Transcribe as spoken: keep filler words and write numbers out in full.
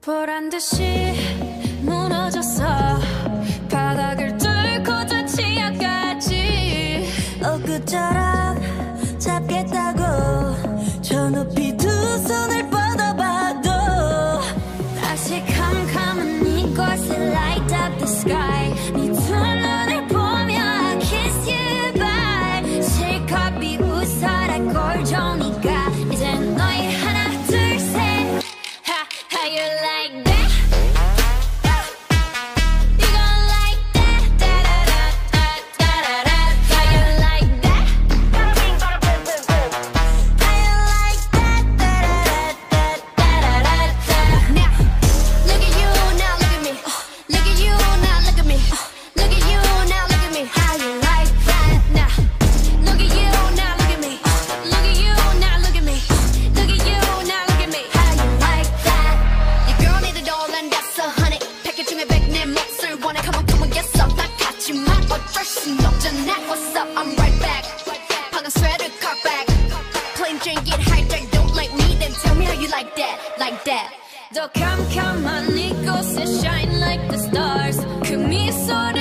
보란 듯이 무너졌어. 바닥을 뚫고 저 지하까지 엊그처럼 잡겠다고 저 높이 두 손을 뻗어봐도 다시 캄캄한 이곳에 light up the sky. 네 두 눈을 보며 I kiss you bye. 실컷 비웃어라 꼴종이가 이젠 너희 하나 둘 셋. Ha, how you like that? You gon' like that? Da da da da da da da. How you like that? How you like that? Da da da da da da da. Now, look at you, now look at me. Look at you, now look at me. Look at you, now look at me. How you like that? Now, look at you, now look at me. Look at you, now look at me. Look at you, now look at me. How you like that? Your girl need a doll and that's a honey. 패킷 중에 백 내 몫을 원해. Come on, come on, yes up. 나 같지만 어쩔 순 없잖아. What's up? I'm right back. 방금 sweater cut back. Plain Jane get hijacked. Don't like me, then tell me how you like that, like that. 더 캄캄한 이곳에 shine like the stars. 그 미소를